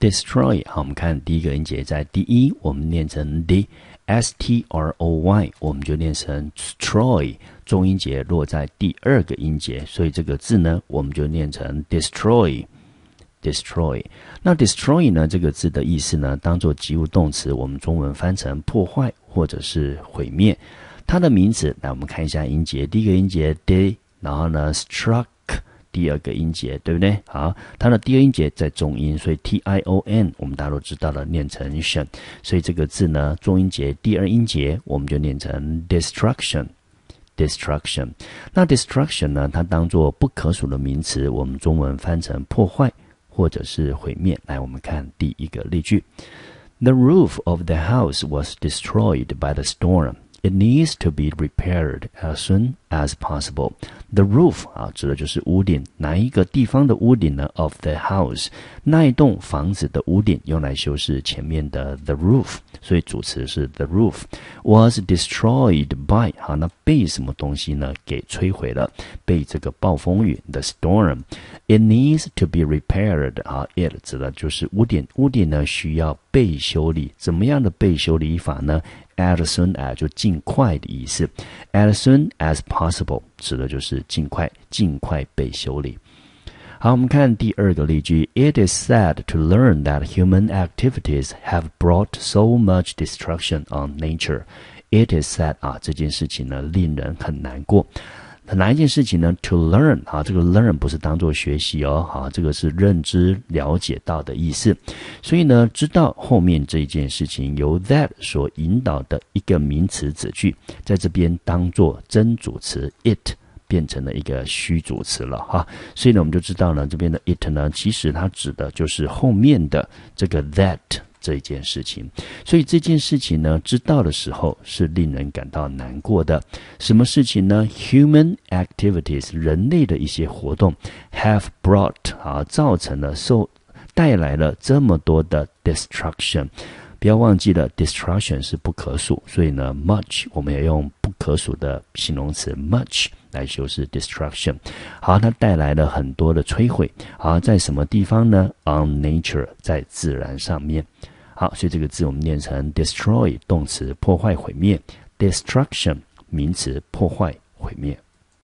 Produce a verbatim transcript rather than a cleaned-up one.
destroy， 好，我们看第一个音节在第一，我们念成 d s t r o y， 我们就念成 destroy， 重音节落在第二个音节，所以这个字呢，我们就念成 destroy。destroy， 那 destroy 呢这个字的意思呢，当作及物动词，我们中文翻成破坏或者是毁灭。它的名词，来我们看一下音节，第一个音节 d， 然后呢 struck， 第二个音节，对不对？好，它的第二音节在重音，所以 t i o n 我们大家都知道了，念成 tion， 所以这个字呢，重音节第二音节我们就念成 destruction。destruction， 那 destruction 呢，它当作不可数的名词，我们中文翻成破坏或者是毁灭。来，我们看第一个例句 ：The roof of the house was destroyed by the storm. It needs to be repaired as soon as possible. The roof 啊，指的就是屋顶，哪一个地方的屋顶呢 ？Of the house， 那一栋房子的屋顶，用来修饰前面的 the roof， 所以主词是 the roof was destroyed by 好，那被什么东西呢？给摧毁了，被这个暴风雨 the storm。It needs to be repaired 啊 ，it 指的就是屋顶，屋顶呢需要被修理，怎么样的被修理法呢？As soon as 就尽快的意思 ，as soon as possible 指的就是尽快，尽快被修理。好，我们看第二个例句 ：It is sad to learn that human activities have brought so much destruction on nature. It is sad 啊，这件事情呢令人很难过。哪一件事情呢 ？To learn 啊，这个 learn 不是当作学习哦，好，这个是认知、了解到的意思。所以呢，知道后面这一件事情由 that 所引导的一个名词子句，在这边当作真主词 it 变成了一个虚主词了哈。所以呢，我们就知道呢，这边的 it 呢，其实它指的就是后面的这个 that。这一件事情，所以这件事情呢，知道的时候是令人感到难过的。什么事情呢 ？Human activities， 人类的一些活动 ，have brought 啊，造成了受带来了这么多的 destruction。不要忘记了 ，destruction 是不可数，所以呢 ，much 我们要用不可数的形容词 much 来修饰 destruction。好，它带来了很多的摧毁。好，在什么地方呢 ？On nature， 在自然上面。好，所以这个字我们念成 destroy， 动词破坏毁灭 ；destruction， 名词破坏毁灭。